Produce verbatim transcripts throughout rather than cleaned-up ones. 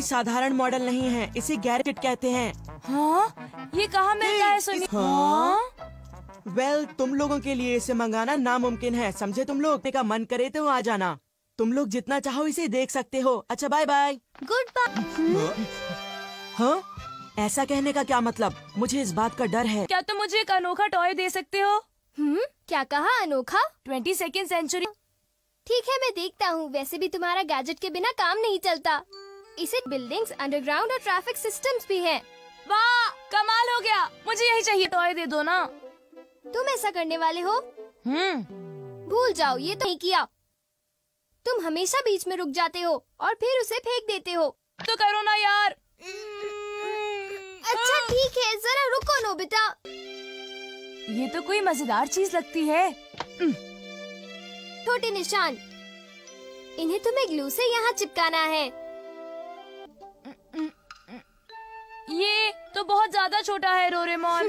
साधारण मॉडल नहीं है, इसे गैजेट कहते हैं। हाँ? ये कहाँ मिलता है सुनिए? हाँ? वेल well, तुम लोगों के लिए इसे मंगाना नामुमकिन है, समझे? तुम लोग का मन करे तो आ जाना। तुम लोग जितना चाहो इसे देख सकते हो। अच्छा बाय बाय। Good bye. हाँ? ऐसा कहने का क्या मतलब? मुझे इस बात का डर है। क्या तुम मुझे एक अनोखा टॉय दे सकते हो? हम्म क्या कहा? अनोखा? Twenty second century. ठीक है, मैं देखता हूँ। वैसे भी तुम्हारा गैजेट के बिना काम नहीं चलता। इसे बिल्डिंग्स, अंडरग्राउंड और ट्रैफिक सिस्टम्स भी हैं। वाह, कमाल हो गया। मुझे यही चाहिए। टॉय दे दो ना। तुम ऐसा करने वाले हो? हम्म भूल जाओ, ये तो नहीं किया। तुम हमेशा बीच में रुक जाते हो और फिर उसे फेंक देते हो। तो करो ना यार। अच्छा ठीक है, जरा रुको नोबिता। ये तो कोई मजेदार चीज लगती है। छोटे निशान, इन्हें तुम्हें ग्लू से यहाँ चिपकाना है। ये तो बहुत ज्यादा छोटा है डोरेमोन।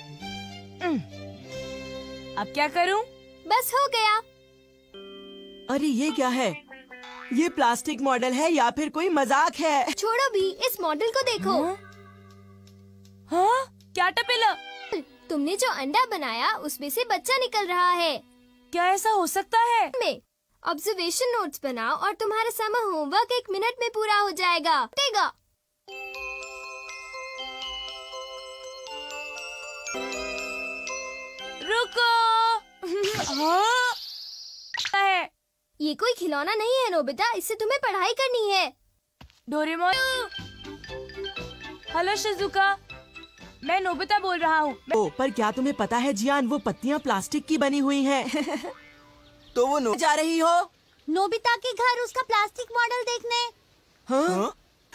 अब क्या करूं? बस हो गया। अरे ये क्या है? ये प्लास्टिक मॉडल है या फिर कोई मजाक है? छोड़ो भी, इस मॉडल को देखो। हाँ? हाँ? क्या टपेला? तुमने जो अंडा बनाया उसमें से बच्चा निकल रहा है। क्या ऐसा हो सकता है? में ऑब्जर्वेशन नोट्स बनाओ और तुम्हारा समर होमवर्क एक मिनट में पूरा हो जाएगा। देगा। रुको। हाँ? है। ये कोई खिलौना नहीं है नोबिता, इससे तुम्हें पढ़ाई करनी है। डोरेमोन। हेलो शिजुका, मैं नोबिता बोल रहा हूँ। ओ, पर क्या तुम्हें पता है जियान, वो पत्तियाँ प्लास्टिक की बनी हुई हैं। तो वो नो जा रही हो? नोबिता के घर उसका प्लास्टिक मॉडल देखने। हाँ?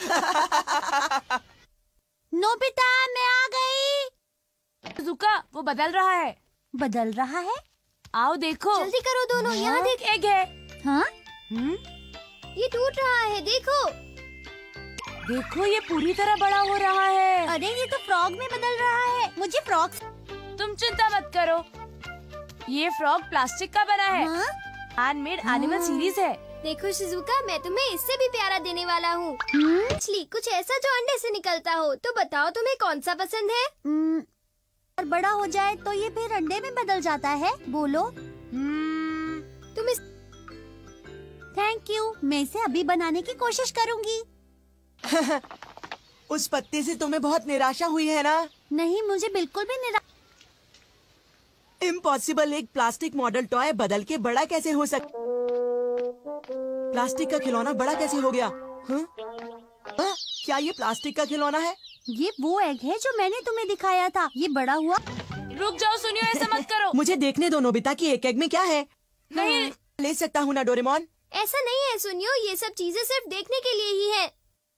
नोबिता, मैं आ गई। शिजुका, वो बदल रहा है। बदल रहा है? आओ देखो। जल्दी करो दोनों। हाँ? यहाँ देख। एग है। हाँ? हम्म? ये टूट रहा है, देखो। देखो, ये पूरी तरह बड़ा हो रहा है। अरे ये तो फ्रॉग में बदल रहा है। मुझे फ्रॉग। तुम चिंता मत करो, ये फ्रॉग प्लास्टिक का बना है। हाँ? हैंडमेड एनिमल सीरीज है। देखो शिजुका, मैं तुम्हें इससे भी प्यारा देने वाला हूँ। मछली, कुछ ऐसा जो अंडे से निकलता हो। तो बताओ तुम्हें कौन सा पसंद है? और बड़ा हो जाए तो ये फिर अंडे में बदल जाता है। बोलो। तुम इस थैंक यू, मैं इसे अभी बनाने की कोशिश करूँगी। उस पत्ते से तुम्हें बहुत निराशा हुई है ना? नहीं, मुझे बिल्कुल भी निराशा। इम्पॉसिबल, एक प्लास्टिक मॉडल टॉय बदल के बड़ा कैसे हो सकता? प्लास्टिक का खिलौना बड़ा कैसे हो गया? हाँ? हाँ? क्या ये प्लास्टिक का खिलौना है? ये वो एग है जो मैंने तुम्हें दिखाया था। ये बड़ा हुआ। रुक जाओ, सुनियो, ऐसा मत करो। मुझे देखने दो नोबिता की एक एग में क्या है। नहीं, ले सकता हूँ ना डोरेमोन? ऐसा नहीं है सुनियो, ये सब चीजें सिर्फ देखने के लिए ही है।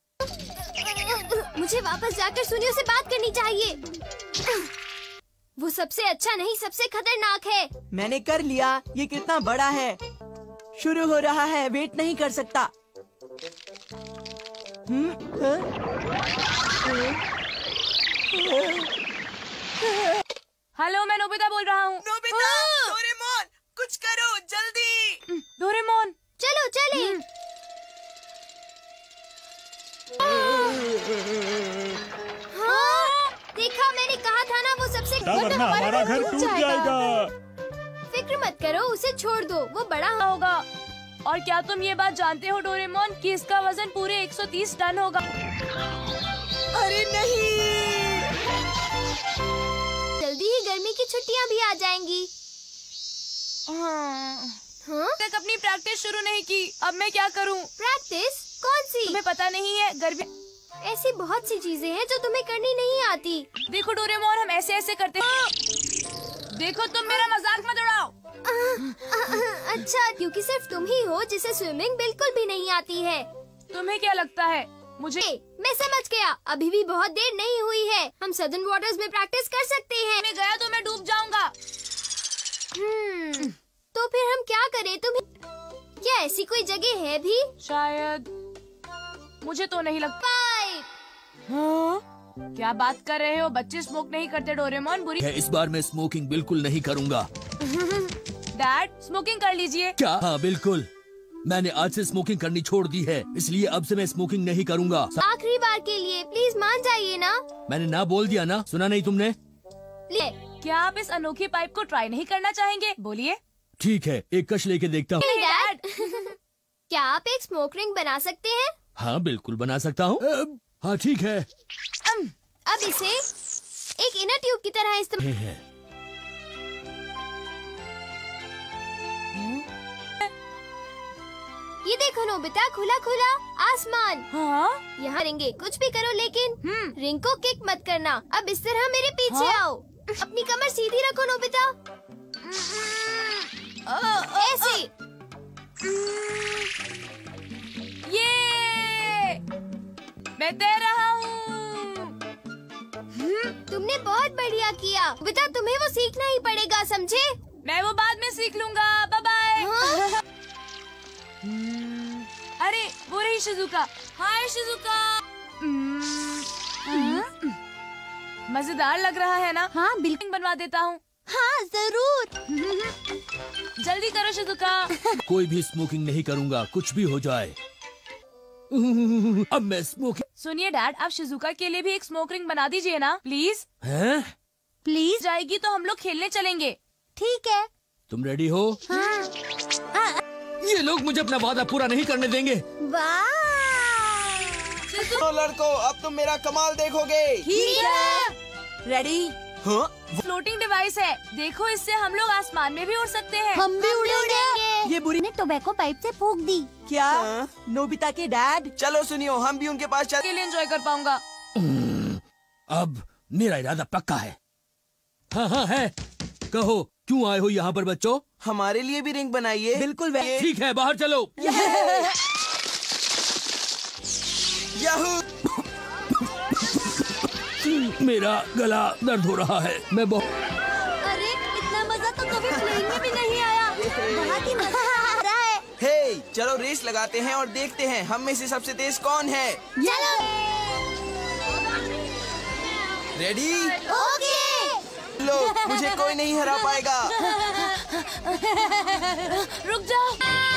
मुझे वापस जाकर सुनियो से बात करनी चाहिए। वो सबसे अच्छा नहीं, सबसे खतरनाक है। मैंने कर लिया। ये कितना बड़ा है। शुरू हो रहा है, वेट नहीं कर सकता। हम्म? हेलो, मैं नोबिता बोल रहा हूँ। नोबिता, डोरेमोन, कुछ करो जल्दी। डोरेमोन, चलो चले। हाँ, देखा, मैंने कहा था ना, वो सबसे वरना हमारा घर टूट जाएगा। फिक्र मत करो, उसे छोड़ दो, वो बड़ा होगा। और क्या तुम ये बात जानते हो डोरेमोन कि इसका वजन पूरे एक सौ तीस टन होगा? अरे नहीं। जल्दी ही गर्मी की छुट्टियां भी आ जाएंगी। हाँ। हाँ? तक अपनी प्रैक्टिस शुरू नहीं की, अब मैं क्या करूं? प्रैक्टिस? कौन सी? तुम्हें पता नहीं है, गर्मी। ऐसी बहुत सी चीजें हैं जो तुम्हें करनी नहीं आती। देखो डोरेमोन, हम ऐसे ऐसे करते हैं। देखो, तुम मेरा मजाक मत उड़ाओ। आ, आ, आ, अच्छा, क्योंकि सिर्फ तुम ही हो जिसे स्विमिंग बिल्कुल भी नहीं आती है। तुम्हें क्या लगता है मुझे? मैं समझ गया, अभी भी बहुत देर नहीं हुई है। हम सदर्न वाटर्स में प्रैक्टिस कर सकते हैं। मैं गया तो मैं डूब जाऊंगा। हम्म, तो फिर हम क्या करें? तुम्हें क्या ऐसी कोई जगह है भी? शायद, मुझे तो नहीं लगता। हाँ? क्या बात कर रहे हो? बच्चे स्मोक नहीं करते डोरेमोन। बुरी है, इस बार मैं स्मोकिंग बिल्कुल नहीं करूंगा। डैड, स्मोकिंग कर लीजिए। क्या? हाँ बिल्कुल। मैंने आज से स्मोकिंग करनी छोड़ दी है, इसलिए अब से मैं स्मोकिंग नहीं करूँगा। आखिरी बार के लिए प्लीज मान जाइए ना। मैंने ना बोल दिया ना, सुना नहीं तुमने? ले। क्या आप इस अनोखी पाइप को ट्राई नहीं करना चाहेंगे? बोलिए। ठीक है, एक कश लेके देखता हूँ। डैड क्या आप एक स्मोक रिंग बना सकते हैं? हाँ बिल्कुल बना सकता हूँ। हाँ ठीक है। अब इसे एक इनर ट्यूब की तरह इस्तेमाल। है। ये देखो नोबिता, खुला खुला आसमान। हाँ? यहाँ रिंगे कुछ भी करो लेकिन हम्म। रिंग को किक मत करना। अब इस तरह मेरे पीछे हाँ? आओ। अपनी कमर सीधी रखो नोबिता, ऐसे। ये मैं तैर रहा हूँ। तुमने बहुत बढ़िया किया नोबिता, तुम्हें वो सीखना ही पड़ेगा, समझे? मैं वो बाद में सीख लूंगा। Bye bye. हाँ? अरे वो रही शिजुका। Hi Shizuka. मजेदार लग रहा है ना? हाँ बिल्कुल बनवा देता हूँ। हाँ जरूर। जल्दी करो शिजुका। कोई भी स्मोकिंग नहीं करूँगा, कुछ भी हो जाए। अब मैं स्मोकिंग। सुनिए डैड, आप शिजुका के लिए भी एक स्मोक रिंग बना दीजिए ना प्लीज। हैं? प्लीज। जाएगी तो हम लोग खेलने चलेंगे। ठीक है। तुम रेडी हो? हाँ। ये लोग मुझे अपना वादा पूरा नहीं करने देंगे। वाह। तो लड़कों, अब तुम मेरा कमाल देखोगे। ठीक है। रेडी? हाँ? फ्लोटिंग डिवाइस है, देखो इससे हम लोग आसमान में भी उड़ सकते हैं। हम भी उड़ेंगे। ये बुरी ने टोबैको पाइप से फूंक दी। क्या? नोबिता के डैड? चलो सुनियो, हम भी उनके पास चल। के लिए एंजॉय कर पाऊंगा। अब मेरा इरादा पक्का है। हाँ हाँ है। कहो क्यों आए हो यहाँ पर बच्चों? हमारे लिए भी रिंग बनाइए। बिल्कुल वही। ठीक है, बाहर चलो। याहू! मेरा गला दर्द हो रहा है, मैं बहुत। अरे इतना मजा तो कभी प्लेन में भी नहीं आया। बहुत ही मजा आ रहा है। हे, चलो रेस लगाते हैं और देखते हैं हम में से सबसे तेज कौन है। चलो। रेडी? ओके। लो, मुझे कोई नहीं हरा पाएगा। रुक जाओ।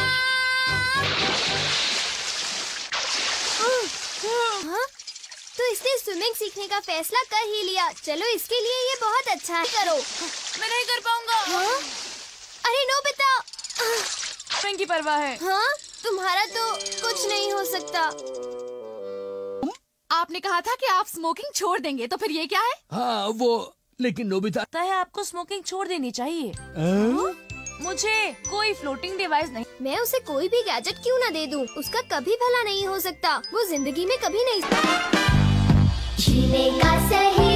हाँ? तो इसने स्विमिंग सीखने का फैसला कर ही लिया। चलो इसके लिए ये बहुत अच्छा है। करो। मैं नहीं कर पाऊंगा। हाँ? अरे नोबिता। स्विमिंग की परवाह है। हाँ? तुम्हारा तो कुछ नहीं हो सकता। आपने कहा था कि आप स्मोकिंग छोड़ देंगे, तो फिर ये क्या है? हाँ वो, लेकिन नोबिता। लगता है आपको स्मोकिंग छोड़ देनी चाहिए। आ? मुझे कोई फ्लोटिंग डिवाइस नहीं। मैं उसे कोई भी गैजेट क्यों ना दे दूं? उसका कभी भला नहीं हो सकता। वो जिंदगी में कभी नहीं। जीने का सही